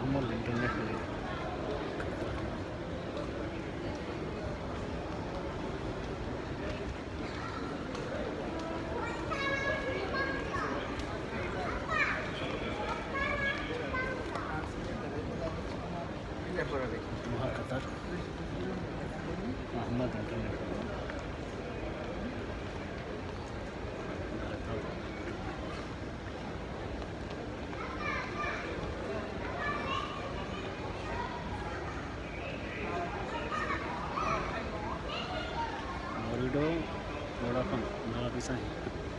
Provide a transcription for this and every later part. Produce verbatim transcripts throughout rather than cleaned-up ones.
महमूल internet मिले वहाँ Qatar Ahmad internet Morido Vodafone nggak bisa ya.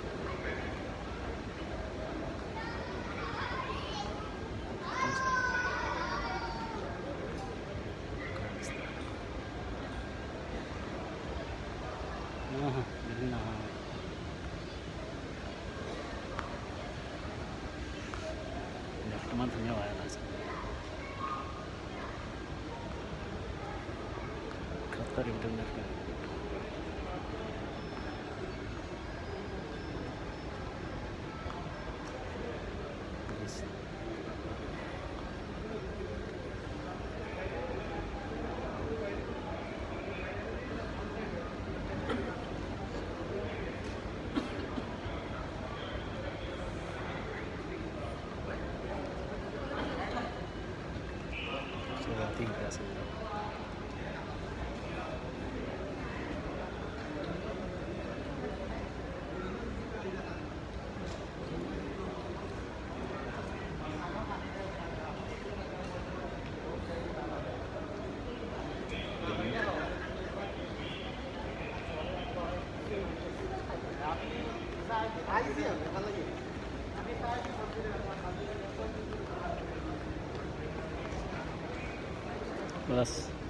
Nah, jadi nah teman-temannya wireless Qatar internet का I think that's it. बस